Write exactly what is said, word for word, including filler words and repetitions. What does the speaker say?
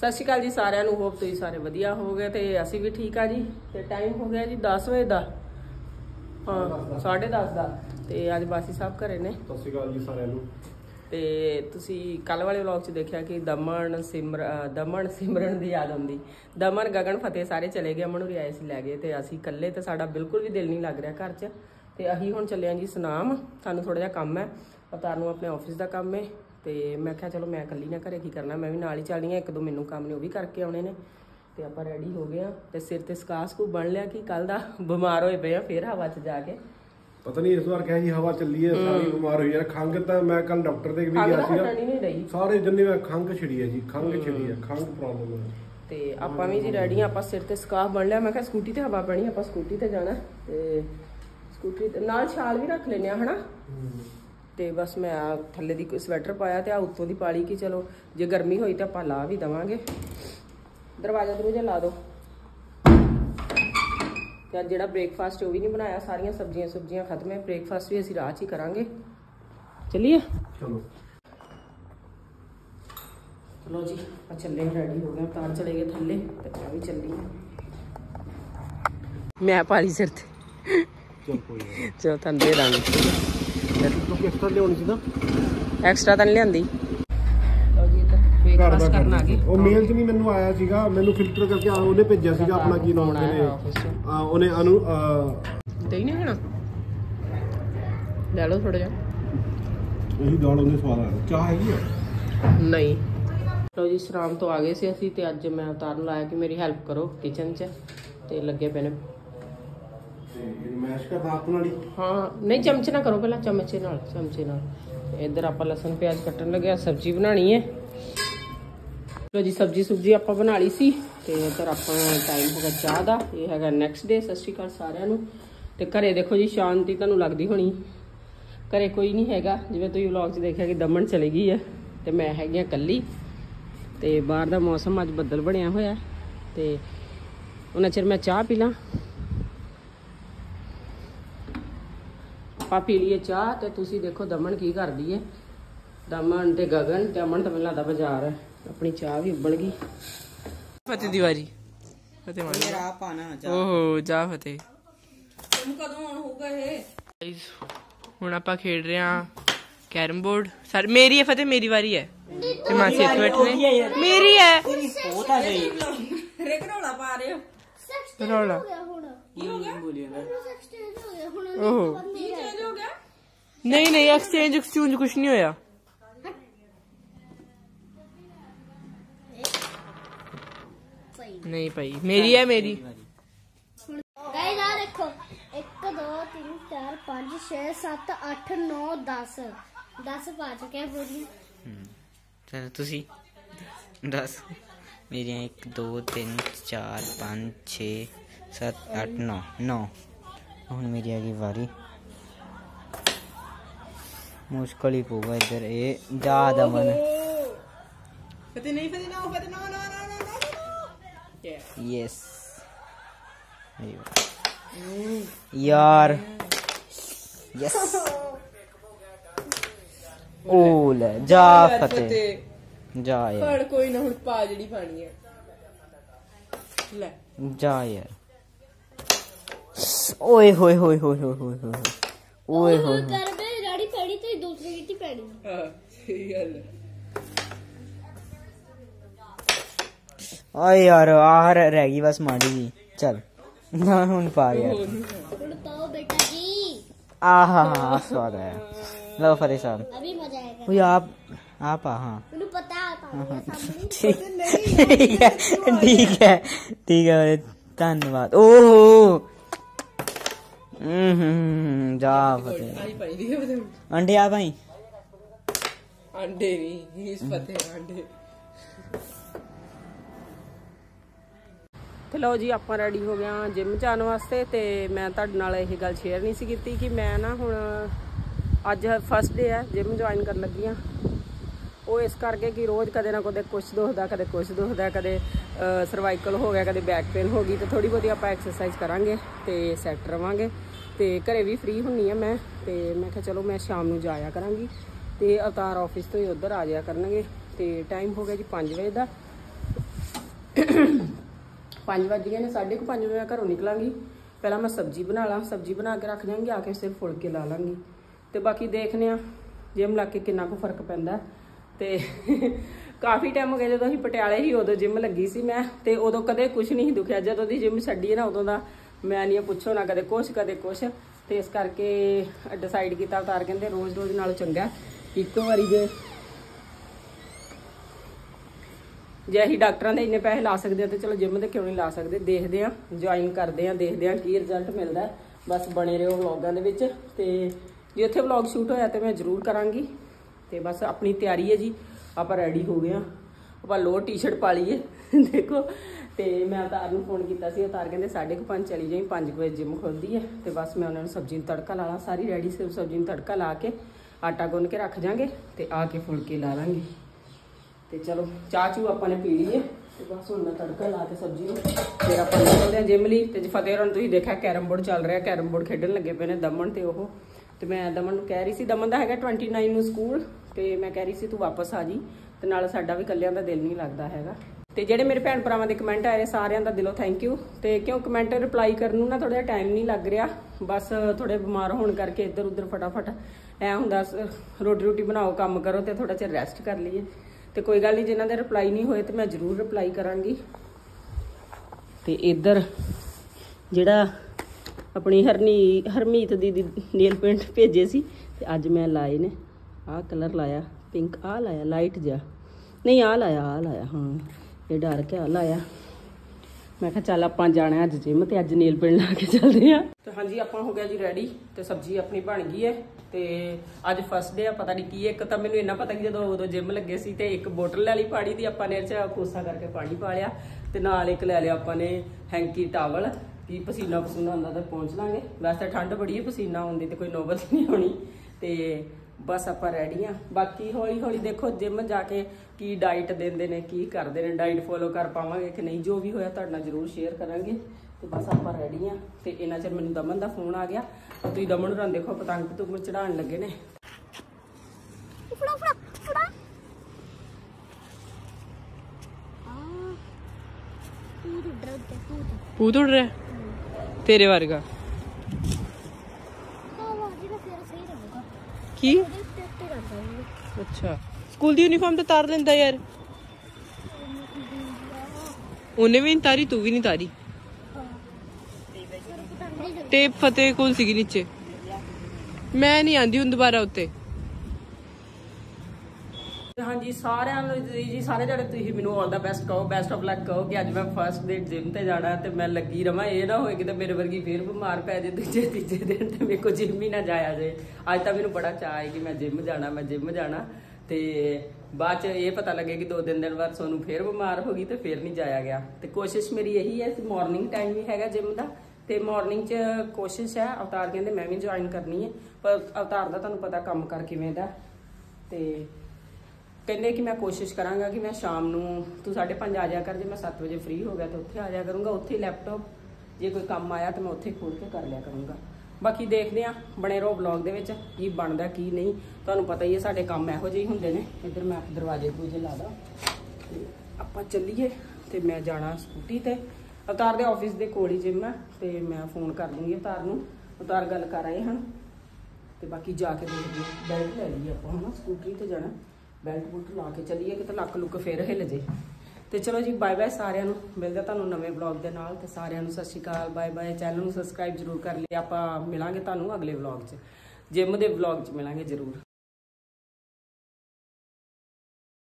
सत श्री अकाल जी सारिਆਂ ਨੂੰ। ਹੋਪ ਤੁਸੀਂ ਸਾਰੇ ਵਧੀਆ ਹੋਗੇ ਤੇ ਅਸੀਂ ਵੀ ਠੀਕ ਆ ਜੀ। ਤੇ ਟਾਈਮ ਹੋ ਗਿਆ ਜੀ दस ਵਜੇ ਦਾ, ਹਾਂ ਸਾਢੇ ਦਸ ਦਾ। ਤੇ ਅੱਜ ਬਾਸੀ ਸਾਹਿਬ ਘਰੇ ਨੇ। ਸਤਿ ਸ਼੍ਰੀ ਅਕਾਲ ਜੀ ਸਾਰਿਆਂ ਨੂੰ। ਤੇ ਤੁਸੀਂ ਕੱਲ ਵਾਲੇ ਵਲੌਗ 'ਚ ਦੇਖਿਆ ਕਿ ਦਮਨ ਸਿਮਰ ਦਮਨ ਸਿਮਰਨ ਦੀ ਯਾਦ ਆਉਂਦੀ। ਦਮਨ ਗਗਨ ਫਤਿਹ ਸਾਰੇ ਚਲੇ ਗਏ, ਅਮਨ ਹੋਰੀ ਆਏ ਸੀ ਲੈ ਗਏ ਤੇ ਅਸੀਂ ਇਕੱਲੇ ਤੇ ਸਾਡਾ ਬਿਲਕੁਲ ਵੀ ਦਿਲ ਨਹੀਂ ਲੱਗ ਰਿਹਾ ਘਰ 'ਚ। ਤੇ ਅਸੀਂ ਹੁਣ ਚੱਲੇ ਆਂ ਜੀ ਸੁਨਾਮ। ਸਾਨੂੰ ਥੋੜਾ ਜਿਹਾ ਕੰਮ ਹੈ, ਅਵਤਾਰ ਨੂੰ ਆਪਣੇ ਆਫਿਸ ਦਾ ਕੰਮ ਹੈ। ਤੇ ਮੈਂ ਕਿਹਾ ਚਲੋ ਮੈਂ ਇਕੱਲੀ ਨਾ ਘਰੇ ਕੀ ਕਰਨਾ, ਮੈਂ ਵੀ ਨਾਲ ਹੀ ਚੱਲਦੀ ਹਾਂ। ਇੱਕ ਦੋ ਮੈਨੂੰ ਕੰਮ ਨੇ ਉਹ ਵੀ ਕਰਕੇ ਆਉਣੇ ਨੇ। ਤੇ ਆਪਾਂ ਰੈਡੀ ਹੋ ਗਏ ਆ ਤੇ ਸਿਰ ਤੇ ਸਕਾ ਸਕੂ ਬਣ ਲਿਆ ਕਿ ਕੱਲ ਦਾ ਬਿਮਾਰ ਹੋਏ ਪਏ ਆ ਫਿਰ ਹਵਾ 'ਚ ਜਾ ਕੇ। ਪਤਾ ਨਹੀਂ ਇਸ ਵਾਰ ਕਹੇ ਜੀ ਹਵਾ ਚੱਲੀ ਹੈ ਸਾਰੀ ਬਿਮਾਰ ਹੋਈ ਯਾਰ। ਖੰਗ ਤਾਂ ਮੈਂ ਕੱਲ ਡਾਕਟਰ ਦੇ ਵੀ ਗਿਆ ਸੀਗਾ, ਸਾਰੇ ਜਿੰਨੇ ਮੈਂ ਖੰਗ ਛਿੜੀ ਹੈ ਜੀ, ਖੰਗ ਛਿੜੀ ਹੈ, ਖੰਗ ਪ੍ਰੋਬਲਮ ਹੈ। ਤੇ ਆਪਾਂ ਵੀ ਜੀ ਰੈਡੀ ਆ, ਆਪਾਂ ਸਿਰ ਤੇ ਸਕਾਰਫ ਬਣ ਲਿਆ। ਮੈਂ ਕਿਹਾ ਸਕੂਟੀ ਤੇ ਹਵਾ ਪੈਣੀ, ਆਪਾਂ ਸਕੂਟੀ ਤੇ ਜਾਣਾ ਤੇ ਸਕੂਟਰੀ ਤੇ ਨਾਲ ਛਾਲ ਵੀ ਰੱਖ ਲੈਨੇ ਆ ਹਨਾ। ਤੇ ਬਸ ਮੈਂ ਥੱਲੇ ਦੀ ਸਵੈਟਰ ਪਾਇਆ ਤੇ ਆ ਉੱਤੋਂ ਦੀ ਪਾਲੀ ਕਿ ਚਲੋ ਜੇ ਗਰਮੀ ਹੋਈ ਤਾਂ ਆਪਾਂ ਲਾ ਵੀ ਦੇਵਾਂਗੇ। ਦਰਵਾਜ਼ਾ ਦਰੂਜਾ ਲਾ ਦੋ। ਤੇ ਅੱਜ ਜਿਹੜਾ ਬ੍ਰੇਕਫਾਸਟ ਉਹ ਵੀ ਨਹੀਂ ਬਣਾਇਆ, ਸਾਰੀਆਂ ਸਬਜ਼ੀਆਂ ਸੁਬਜ਼ੀਆਂ ਖਤਮ ਹੈ। ਬ੍ਰੇਕਫਾਸਟ ਵੀ ਅਸੀਂ ਰਾਹ 'ਚ ਹੀ ਕਰਾਂਗੇ। ਚਲਿਏ ਚਲੋ ਚਲੋ ਜੀ ਆਪਾਂ ਚੱਲੇ, ਰੈਡੀ ਹੋ ਗਏ, ਕਾਰ ਚਲੇ ਗਏ ਥੱਲੇ ਤੇ ਮੈਂ ਵੀ ਚੱਲੀ ਹਾਂ। ਮੈਂ ਪਾਲੀ ਸਿਰ ਤੇ ਚਲ ਕੋਈ ਨਹੀਂ, ਚਲੋ ਤੁਹਾਨੂੰ ਦੇ ਦਾਂਗੇ। ਐਕਸਟਰਾ ਲਿਆਉਣੀ ਸੀ ਨਾ, ਐਕਸਟਰਾ ਤਾਂ ਨਹੀਂ ਲਿਆਂਦੀ। ਬ੍ਰੇਕਫਾਸਟ ਕਰਨ ਆ ਗਏ। ਉਹ ਮੇਲ 'ਚ ਨਹੀਂ ਮੈਨੂੰ ਆਇਆ ਸੀਗਾ, ਮੈਨੂੰ ਫਿਲਟਰ ਕਰਕੇ ਉਹਨੇ ਭੇਜਿਆ ਸੀਗਾ ਆਪਣਾ ਕੀ ਨਾਮ ਨੇ ਉਹਨੇ ਅਨੂ ਦਹੀਂ ਨਹੀਂ ਖਾਣਾ, ਲੈ ਲਓ ਥੋੜਾ ਜਿਹਾ। ਇਹੀ ਦਾਲ ਉਹਨੇ ਸਵਾਦ ਆਇਆ। ਚਾਹ ਹੈਗੀ ਆ ਨਹੀਂ। ਲਓ ਜੀ ਸ਼ਾਮ ਤੋਂ ਆ ਗਏ ਸੀ ਅਸੀਂ ਤੇ ਅੱਜ ਮੈਂ ਅਵਤਾਰ ਨੂੰ ਲਾਇਆ ਕਿ ਮੇਰੀ ਹੈਲਪ ਕਰੋ ਕਿਚਨ 'ਚ ਤੇ ਲੱਗੇ ਪਏ ਨੇ। ਮੈਸ਼ ਕਰ ਹੱਥ ਨਾਲ ਹੀ, ਹਾਂ ਨਹੀਂ ਚਮਚੇ ਨਾਲ ਕਰੋ, ਪਹਿਲਾਂ ਚਮਚੇ ਨਾਲ ਚਮਚੇ ਨਾਲ। ਇੱਧਰ ਆਪਾਂ ਲਸਣ ਪਿਆਜ਼ ਕੱਟਣ ਲੱਗਿਆ, ਸਬਜ਼ੀ ਬਣਾਉਣੀ ਹੈ। ਲੋ ਜੀ ਸਬਜ਼ੀ ਸੁਬਜੀ ਆਪਾਂ ਬਣਾ ਲਈ ਸੀ ਤੇ ਇੱਧਰ ਆਪਾਂ ਟਾਈਮ ਹੋ ਗਿਆ ਚਾਹ ਦਾ। ਇਹ ਹੈਗਾ ਨੈਕਸਟ ਡੇ। ਸਤਿ ਸ਼੍ਰੀ ਅਕਾਲ ਸਾਰਿਆਂ ਨੂੰ। ਤੇ ਘਰੇ ਦੇਖੋ ਜੀ ਸ਼ਾਂਤੀ ਤੁਹਾਨੂੰ ਲੱਗਦੀ ਹੋਣੀ, ਘਰੇ ਕੋਈ ਨਹੀਂ ਹੈਗਾ। ਜਿਵੇਂ ਤੁਸੀਂ ਵਲੌਗ 'ਚ ਦੇਖਿਆ ਕਿ ਦਮਨ ਚਲੀ ਗਈ ਹੈ ਤੇ ਮੈਂ ਹੈਗੀ ਹਾਂ ਇਕੱਲੀ। ਤੇ ਬਾਹਰ ਦਾ ਮੌਸਮ ਅੱਜ ਬੱਦਲ ਬਣਿਆ ਹੋਇਆ ਤੇ ਉਹਨਾਂ ਚਿਰ ਮੈਂ ਚਾਹ ਪੀ ਲਾਂ। ਆਪਾਂ ਪੀ ਲਈਏ ਚਾਹ ਤੇ ਤੁਸੀਂ ਦੇਖੋ ਦਮਨ ਕੀ ਕਰਦੀ ਹੈ। ਦਮਨ ਤੇ ਗਗਨ ਤੇ ਅਮਨ ਤਾਂ ਮੈਨੂੰ ਲੱਗਦਾ ਬਾਜ਼ਾਰ ਹੈ। ਆਪਣੀ ਚਾਹ ਵੀ ਉਬਲ ਗਈ। ਫਤਿਹ ਦੀ ਵਾਰੀ, ਫਤਿਹ ਮਾਰ ਮੇਰਾ ਪਾਣਾ ਜਾ। ਓਹੋ ਜਾ ਫਤਿਹ। ਤੈਨੂੰ ਕਦੋਂ ਆਉਣ ਹੋਊਗਾ ਇਹ? ਹੁਣ ਆਪਾਂ ਖੇਡ ਰਹੇ ਹਾਂ ਕੈਰਮ ਬੋਰਡ। ਸਰ ਮੇਰੀ ਹੈ ਫਤਿਹ, ਮੇਰੀ ਵਾਰੀ ਹੈ। ਤੇ ਮਾਸੀ ਇੱਥੇ ਬੈਠੇ ਨੇ, ਮੇਰੀ ਹੈ। ਉਹ ਤਾਂ ਗਈ ਰੇਕ ਰੌਲਾ ਪਾ ਰਹੇ ਹੋ। ਰੌਲਾ ਕੀ ਬੋਲਿਆ ਨਾ? ਓਹੋ ਚੇਂਜ ਹੋ ਗਿਆ। ਨਹੀਂ ਨਹੀਂ ਐਕਸਚੇਂਜ ਐਕਸਚੇਂਜ ਕੁਛ ਨਹੀਂ ਹੋਇਆ। नहीं पाई मेरी है मेरी। गाइस आ देखो एक दो तीन चार पाँच छह सात आठ नौ दस दस पा चुके हैं पूरी। चलो तुसी दस मेरी एक दो तीन चार पाँच छः सात आठ नौ नौ। हुण मेरी आ गई वारी। मुश्किल ही पऊगा इधर ये ज्यादा मन। फतेह नहीं फतेह ना फतेह ना ना ना यस यार यस। ओ ले जा फतेह जा यार, फड़ कोई ना हुण पा जेड़ी पानी है ले जा यार। ओए होए होए होए होए होए होए ओए होए कर बे गाड़ी पड़ी तो दूसरी गिट्टी पड़ी। हां सही गल है। ओए यार आह रह गई बस माड़ी जी। चल ना हुन पा यार। तो बेटा जी आहा हा स्वाद आया। लो फतेह साहब अभी मजा आएगा। वो आप आप हां उन्हें पता है ठीक है ठीक है ठीक है धन्यवाद। ओहो हम्म जा फतेह आई पाई दी है अंडे आ भाई। अंडे नहीं इस फतेह अंडे। ਤੇ ਲਓ ਜੀ ਆਪਾਂ ਰੈਡੀ ਹੋ ਗਏ ਹਾਂ ਜਿਮ ਜਾਣ ਵਾਸਤੇ। ਤੇ ਮੈਂ ਤੁਹਾਡੇ ਨਾਲ ਇਹ ਗੱਲ ਸ਼ੇਅਰ ਨਹੀਂ ਸੀ ਕੀਤੀ ਕਿ ਮੈਂ ਨਾ ਹੁਣ ਅੱਜ ਫਸਟ ਡੇ ਹੈ ਜਿਮ ਜੁਆਇਨ ਕਰਨ ਲੱਗੀ ਹਾਂ। ਉਹ ਇਸ ਕਰਕੇ ਕਿ ਰੋਜ਼ ਕਦੇ ਨਾ ਕਦੇ ਕੁਛ ਦੁਖਦਾ, ਕਦੇ ਕੁਛ ਦੁਖਦਾ, ਕਦੇ ਸਰਵਾਈਕਲ ਹੋ ਗਿਆ, ਕਦੇ ਬੈਕ ਪੇਨ ਹੋ ਗਈ। ਤੇ ਥੋੜੀ ਬਹੁਤੀ ਆਪਾਂ ਐਕਸਰਸਾਈਜ਼ ਕਰਾਂਗੇ ਤੇ ਸੈੱਟ ਰਵਾਂਗੇ। ਤੇ ਘਰੇ ਵੀ ਫ੍ਰੀ ਹੁੰਨੀ ਆ ਮੈਂ ਤੇ ਮੈਂ ਕਿਹਾ ਚਲੋ ਮੈਂ ਸ਼ਾਮ ਨੂੰ ਜਾਇਆ ਕਰਾਂਗੀ ਤੇ ਅਵਤਾਰ ਆਫਿਸ ਤੋਂ ਹੀ ਉੱਧਰ ਆ ਜਾਇਆ ਕਰਨਗੇ। ਤੇ ਟਾਈਮ ਹੋ ਗਿਆ ਜੀ ਪੰਜ ਵਜੇ ਦਾ। ਪੰਜ ਵੱਜ ਗਏ ਨੇ, ਸਾਢੇ ਕੁ ਪੰਜ ਵਜੇ ਮੈਂ ਘਰੋਂ ਨਿਕਲਾਂਗੀ। ਪਹਿਲਾਂ ਮੈਂ ਸਬਜ਼ੀ ਬਣਾ ਲਾਂ, ਸਬਜ਼ੀ ਬਣਾ ਕੇ ਰੱਖ ਜਾਵਾਂਗੀ, ਆ ਕੇ ਸਿਰ ਫੁਲਕੇ ਲਾ ਲਾਂਗੀ। ਤੇ ਬਾਕੀ ਦੇਖਦੇ ਆ ਜਿਮ ਲਾ ਕੇ ਕਿੰਨਾ ਕੁ ਫਰਕ ਪੈਂਦਾ। ਤੇ ਕਾਫੀ ਟਾਈਮ ਹੋ ਗਿਆ ਜਦੋਂ ਅਸੀਂ ਪਟਿਆਲੇ ਹੀ, ਉਦੋਂ ਜਿਮ ਲੱਗੀ ਸੀ ਮੈਂ, ਤੇ ਉਦੋਂ ਕਦੇ ਕੁਝ ਨਹੀਂ ਦੁਖਿਆ। ਜਦੋਂ ਦੀ ਜਿਮ ਛੱਡੀ ਹੈ ਨਾ ਉਦੋਂ ਦਾ ਮੈਂ ਨਹੀਂ ਪੁੱਛੋ ਨਾ, ਕਦੇ ਕੁਛ ਕਦੇ ਕੁਛ। ਤੇ ਇਸ ਕਰਕੇ ਡਿਸਾਈਡ ਕੀਤਾ, ਉਤਾਰ ਕਹਿੰਦੇ ਰੋਜ਼ ਰੋਜ਼ ਨਾਲੋਂ ਚੰਗਾ ਇੱਕੋ ਵਾਰੀ ਜੇ ਜੇ ਅਸੀਂ ਡਾਕਟਰਾਂ ਦੇ ਇੰਨੇ ਪੈਸੇ ਲਾ ਸਕਦੇ ਆ ਤੇ ਚਲੋ ਜਿਮ ਦੇ ਕਿਉਂ ਨਹੀਂ ਲਾ ਸਕਦੇ। ਦੇਖਦੇ ਆ, ਜੁਆਇਨ ਕਰਦੇ ਆ, ਦੇਖਦੇ ਆ ਕੀ ਰਿਜ਼ਲਟ ਮਿਲਦਾ। ਬਸ ਬਣੇ ਰਹੋ ਵਲੌਗਾਂ ਦੇ ਵਿੱਚ। ਤੇ ਜੇ ਉੱਥੇ ਵਲੌਗ ਸ਼ੂਟ ਹੋਇਆ ਤੇ ਮੈਂ ਜ਼ਰੂਰ ਕਰਾਂਗੀ। ਤੇ ਬਸ ਆਪਣੀ ਤਿਆਰੀ ਹੈ ਜੀ, ਆਪਾਂ ਰੈਡੀ ਹੋ ਗਏ ਆ। ਆਪਾਂ ਲੋਅਰ ਟੀ ਸ਼ਰਟ ਪਾ ਲਈਏ ਦੇਖੋ। ਤੇ ਮੈਂ ਉਤਾਰ ਨੂੰ ਫੋਨ ਕੀਤਾ ਸੀ, ਉਤਾਰ ਕਹਿੰਦੇ ਸਾਢੇ ਕੁ ਪੰਜ ਚਲੀ ਜਾਈ, ਪੰਜ ਵਜੇ ਜਿਮ ਖੁੱਲਦੀ ਹੈ। ਤੇ ਬਸ ਮੈਂ ਉਹਨਾਂ ਨੂੰ ਸਬਜ਼ੀ ਨੂੰ ਤੜਕਾ ਲਾ ਲਾ, ਸਾਰੀ ਰੈਡੀ। ਸਿਰਫ ਸਬਜ਼ੀ ਨੂੰ ਤੜਕਾ ਲਾ ਕੇ ਆਟਾ ਗੁੰਨ ਕੇ ਰੱਖ ਜਾਾਂਗੇ ਤੇ ਆ ਕੇ ਫੁਲਕੇ ਲਾ ਲਾਂਗੇ। ਤੇ ਚਲੋ ਚਾਹ ਚੂ ਆਪਾਂ ਨੇ ਪੀ ਲਈ ਹੈ। ਤੇ ਬਸ ਹੁਣ ਮੈਂ ਤੜਕਾ ਲਾ ਕੇ ਸਬਜ਼ੀ ਨੂੰ ਫਿਰ ਆਪਾਂ ਨਿਕਲਦੇ ਹਾਂ ਜਿਮ ਲਈ। ਤੇ ਫਤਿਹ ਹੋਰਾਂ ਨੂੰ ਤੁਸੀਂ ਦੇਖਿਆ ਕੈਰਮ ਬੋਰਡ ਚੱਲ ਰਿਹਾ, ਕੈਰਮ ਬੋਰਡ ਖੇਡਣ ਲੱਗੇ ਪਏ ਨੇ ਦਮਨ ਤੇ ਉਹ। ਤੇ ਮੈਂ ਦਮਨ ਨੂੰ ਕਹਿ ਰਹੀ ਸੀ, ਦਮਨ ਦਾ ਹੈਗਾ ਟਵੈਂਟੀ ਨਾਈਨ ਨੂੰ ਸਕੂਲ, ਤੇ ਮੈਂ ਕਹਿ ਰਹੀ ਸੀ ਤੂੰ ਵਾਪਸ ਆ ਜੀ, ਤੇ ਨਾਲ ਸਾਡਾ ਵੀ ਇਕੱਲਿਆਂ ਦਾ ਦਿਲ ਨਹੀਂ ਲੱਗਦਾ ਹੈਗਾ। ਤੇ ਜਿਹੜੇ ਮੇਰੇ ਭੈਣ ਭਰਾਵਾਂ ਦੇ ਕਮੈਂਟ ਆਏ ਸਾਰਿਆਂ ਦਾ ਦਿਲੋਂ ਥੈਂਕ ਯੂ। ਤੇ ਕਿਉਂ ਕਮੈਂਟ ਰਿਪਲਾਈ ਕਰਨ ਨੂੰ ਨਾ ਥੋੜਾ ਜਿਹਾ ਟਾਈਮ ਨਹੀਂ ਲੱਗ ਰਿਹਾ, ਬਸ ਥੋੜੇ ਬਿਮਾਰ ਹੋਣ ਕਰਕੇ ਇੱਧਰ ਉੱਧਰ ਫਟਾਫਟ ਐ ਹੁੰਦਾ ਰੋਟੀ ਰੋਟੀ ਬਣਾਓ, ਕੰਮ ਕਰੋ ਤੇ ਥੋੜਾ ਚਿਰ ਰੈਸਟ ਕਰ ਲਈਏ। ਤੇ ਕੋਈ ਗੱਲ ਨਹੀਂ, ਜਿਨ੍ਹਾਂ ਦੇ ਰਿਪਲਾਈ ਨਹੀਂ ਹੋਏ ਤੇ ਮੈਂ ਜ਼ਰੂਰ ਰਿਪਲਾਈ ਕਰਾਂਗੀ। ਤੇ ਇੱਧਰ ਜਿਹੜਾ ਆਪਣੀ ਹਰਨੀ ਹਰਮੀਤ ਦੀ ਨੇਲ ਪੇਂਟ ਭੇਜੇ ਸੀ ਤੇ ਅੱਜ ਮੈਂ ਲਾਏ ਨੇ। ਆਹ ਕਲਰ ਲਾਇਆ ਪਿੰਕ, ਆਹ ਲਾਇਆ ਲਾਈਟ ਜਿਹਾ, ਨਹੀਂ ਆਹ ਲਾਇਆ ਆਹ ਲਾਇਆ ਹਾਂ ਇਹ ਡਾਰਕ ਆ ਲਾਇਆ। ਮੈਂ ਕਿਹਾ ਚੱਲ ਆਪਾਂ ਜਾਣਾ ਅੱਜ ਜਿਮ ਤੇ ਅੱਜ ਨੇਲ ਪੇਂਟ ਲਾ ਕੇ ਚੱਲਦੇ ਆ। ਤੇ ਹਾਂਜੀ ਆਪਾਂ ਹੋ ਗਿਆ ਜੀ ਰੈਡੀ ਤੇ ਸਬਜ਼ੀ ਆਪਣੀ ਬਣ ਗਈ ਹੈ। ਤੇ ਅੱਜ ਫਸਟ ਡੇ ਆ, ਪਤਾ ਨਹੀਂ ਕੀ। ਇੱਕ ਤਾਂ ਮੈਨੂੰ ਇੰਨਾ ਪਤਾ ਕਿ ਜਦੋਂ ਉਦੋਂ ਜਿਮ ਲੱਗੇ ਸੀ ਤੇ ਇੱਕ ਬੋਟਲ ਲੈ ਲਈ ਪਾਣੀ ਦੀ ਆਪਾਂ ਨੇ, ਚ ਕੋਸਾ ਕਰਕੇ ਪਾਣੀ ਪਾ ਲਿਆ। ਤੇ ਨਾਲ ਇੱਕ ਲੈ ਲਿਆ ਆਪਾਂ ਨੇ ਹੈਂਕੀ ਟਾਵਲ, ਕੀ ਪਸੀਨਾ ਪਸੂਨਾ ਹੁੰਦਾ ਤਾਂ ਪਹੁੰਚ ਲਾਂਗੇ। ਵੈਸੇ ਠੰਡ ਬੜੀ ਹੈ, ਪਸੀਨਾ ਆਉਣ ਦੀ ਤੇ ਕੋਈ ਨੌਬਤ ਨਹੀਂ ਆਉਣੀ। ਤੇ ਬਸ ਆਪਾਂ ਰੈਡੀ ਆ। ਬਾਕੀ ਹੌਲੀ ਹੌਲੀ ਦੇਖੋ ਜਿਮ ਜਾ ਕੇ ਕੀ ਡਾਈਟ ਦਿੰਦੇ ਨੇ, ਕੀ ਕਰਦੇ ਨੇ, ਡਾਈਟ ਫੋਲੋ ਕਰ ਪਾਵਾਂਗੇ ਕਿ ਨਹੀਂ, ਜੋ ਵੀ ਹੋਇਆ ਤੁਹਾਡੇ ਨਾਲ ਜ਼ਰੂਰ ਸ਼ੇਅਰ ਕਰਾਂਗੇ। ਤੇ ਬਸ ਆਪਾਂ ਰੈਡੀ ਆ। ਤੇ ਇਹਨਾਂ ਚਿਰ ਮੈਨੂੰ ਦਮਨ ਦਾ ਫੋਨ ਆ ਗਿਆ। ਤੁਸੀਂ ਦਮਨ ਨੂੰ ਦੇਖੋ ਪਤੰਗ ਪਤੰਗ ਚੜਾਉਣ ਲੱਗੇ ਨੇ। ਭੂਤ ਉੱਡ ਰਿਹਾ ਤੇਰੇ ਵਰਗਾ ਕੀ? ਅੱਛਾ, ਸਕੂਲ ਦੀ ਯੂਨੀਫਾਰਮ ਤੇ ਤਾਰ ਲੈਂਦਾ ਯਾਰ। ਉਹਨੇ ਵੀ ਨਹੀਂ ਤਾਰੀ, ਤੂੰ ਵੀ ਨਹੀਂ ਤਾਰੀ। ਤੇ ਫਤਿਹ ਕੋਲ ਸੀਗੀ ਨੀਚੇ, ਮੈਂ ਨਹੀਂ ਆਂਦੀ ਹੁਣ ਦੁਬਾਰਾ ਉੱਤੇ। ਹਾਂਜੀ ਸਾਰਿਆਂ ਨੂੰ ਜੀ, ਸਾਰੇ ਜਿਹੜੇ ਤੁਸੀਂ ਮੈਨੂੰ ਆਲ ਦਾ ਬੈਸਟ ਕਹੋ, ਬੈਸਟ ਆਫ ਲੱਕ ਕਹੋ ਕਿ ਅੱਜ ਮੈਂ ਫਸਟ ਡੇ ਜਿਮ ਤੇ ਜਾਣਾ ਤੇ ਮੈਂ ਲੱਗੀ ਰਵਾਂ। ਇਹ ਨਾ ਹੋਏ ਕਿ ਮੇਰੇ ਵਰਗੀ ਫੇਰ ਬਿਮਾਰ ਪੈ ਜੇ ਦੂਜੇ ਤੀਜੇ ਦਿਨ ਤੇ ਮੇਰੇ ਕੋਲ ਜਿਮ ਹੀ ਨਾ ਜਾਇਆ ਜਾਏ। ਅੱਜ ਤਾਂ ਮੈਨੂੰ ਬੜਾ ਚਾਅ ਹੈ ਕਿ ਮੈਂ ਜਿਮ ਜਾਣਾ, ਮੈਂ ਜਿਮ ਜਾਣਾ। ਤੇ ਬਾਅਦ ਚ ਇਹ ਪਤਾ ਲੱਗੇ ਕਿ ਦੋ ਤਿੰਨ ਦਿਨ ਬਾਅਦ ਸੋਨੂੰ ਫੇਰ ਬਿਮਾਰ ਹੋ ਗਈ ਤੇ ਫੇਰ ਨਹੀਂ ਜਾਇਆ ਗਿਆ। ਤੇ ਕੋਸ਼ਿਸ਼ ਮੇਰੀ ਇਹੀ ਹੈ, ਮਾਰਨਿੰਗ ਟਾਈਮ ਵੀ ਹੈਗਾ ਜਿਮ ਦਾ। ਤੇ ਮਾਰਨਿੰਗ ਚ ਕੋਸ਼ਿਸ਼ ਹੈ, ਅਵਤਾਰ ਕਹਿੰਦੇ ਮੈਂ ਵੀ ਜੁਆਇਨ ਕਰਨੀ ਹੈ, ਪਰ ਅਵਤਾਰ ਦਾ ਤੁਹਾਨੂੰ ਪਤਾ ਕੰਮ ਕਰ ਕਿਵੇਂ ਦਾ। ਤੇ ਕਹਿੰਦੇ ਕਿ ਮੈਂ ਕੋਸ਼ਿਸ਼ ਕਰਾਂਗਾ ਕਿ ਮੈਂ ਸ਼ਾਮ ਨੂੰ ਤੂੰ ਸਾਢੇ ਪੰਜ ਆ ਜਾਇਆ ਕਰ, ਜੇ ਮੈਂ ਸੱਤ ਵਜੇ ਫ੍ਰੀ ਹੋ ਗਿਆ ਤਾਂ ਉੱਥੇ ਆ ਜਾਇਆ ਕਰੂੰਗਾ। ਉੱਥੇ ਲੈਪਟਾਪ ਜੇ ਕੋਈ ਕੰਮ ਆਇਆ ਤਾਂ ਮੈਂ ਉੱਥੇ ਖੋਲ ਕੇ ਕਰ ਲਿਆ ਕਰੂੰਗਾ। ਬਾਕੀ ਦੇਖਦੇ ਆ, ਬਣੇ ਰਹੋ ਵਲੌਗ ਦੇ ਵਿੱਚ, ਕੀ ਬਣਦਾ ਕੀ ਨਹੀਂ। ਤੁਹਾਨੂੰ ਪਤਾ ਹੀ ਹੈ ਸਾਡੇ ਕੰਮ ਇਹੋ ਜਿਹੇ ਹੁੰਦੇ ਨੇ। ਇੱਧਰ ਮੈਂ ਦਰਵਾਜ਼ੇ ਦਰੂਜੇ ਲਾ ਦਾਂ ਤੇ ਆਪਾਂ ਚੱਲੀਏ। ਤੇ ਮੈਂ ਜਾਣਾ ਸਕੂਟੀ ਤੇ, ਅਵਤਾਰ ਦੇ ਆਫਿਸ ਦੇ ਕੋਲ ਹੀ ਜਿਮ ਹੈ। ਤੇ ਮੈਂ ਫੋਨ ਕਰ ਦੂੰਗੀ ਅਵਤਾਰ ਨੂੰ, ਅਵਤਾਰ ਗੱਲ ਕਰ ਆਏ ਹਨ। ਤੇ ਬਾਕੀ ਜਾ ਕੇ ਦੇਖਦੇ ਬੈਲਟ ਲੈ ਲਈਏ ਆਪਾਂ, ਹੈ ਨਾ ਸਕੂਟਰੀ ਤੇ ਜਾਣਾ, ਬੈਲਟ ਬੁਲਟ ਲਾ ਕੇ ਚੱਲੀਏ ਕਿਤੇ ਲੱਕ ਲੁੱਕ ਫੇਰ ਹਿੱਲ ਜੇ। ਤੇ ਚਲੋ ਜੀ ਬਾਏ ਬਾਏ ਸਾਰਿਆਂ ਨੂੰ, ਮਿਲਦੇ ਤੁਹਾਨੂੰ ਨਵੇਂ ਵਲੌਗ ਦੇ ਨਾਲ। ਤੇ ਸਾਰਿਆਂ ਨੂੰ ਸਤਿ ਸ਼੍ਰੀ ਅਕਾਲ, ਬਾਏ ਬਾਏ। ਚੈਨਲ ਨੂੰ ਸਬਸਕ੍ਰਾਈਬ ਜ਼ਰੂਰ ਕਰ ਲਿਆ। ਆਪਾਂ ਮਿਲਾਂਗੇ ਤੁਹਾਨੂੰ ਅਗਲੇ ਵਲੌਗ 'ਚ, ਜਿਮ ਦੇ ਵਲੌਗ 'ਚ ਮਿਲਾਂਗੇ ਜ਼ਰੂਰ।